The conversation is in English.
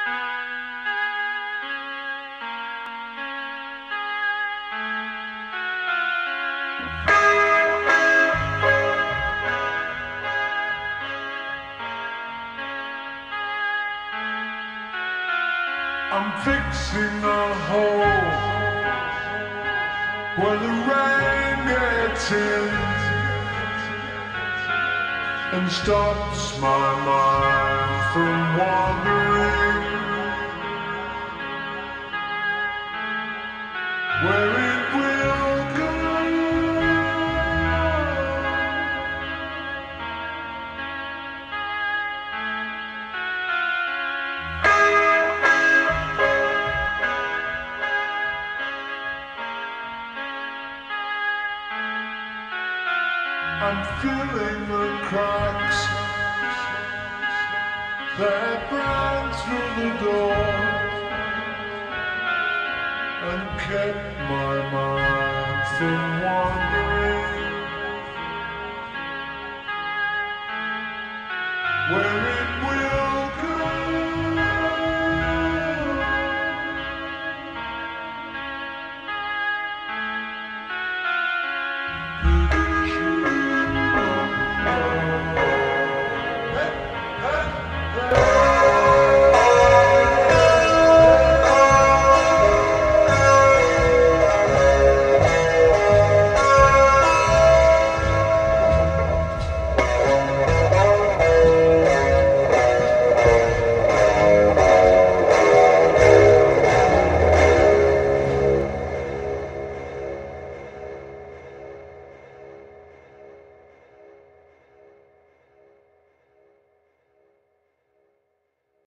I'm fixing a hole where the rain gets in and stops my mind from wandering where it will go. I'm feeling the cracks that ran through the door and kept my mind from wandering where it will.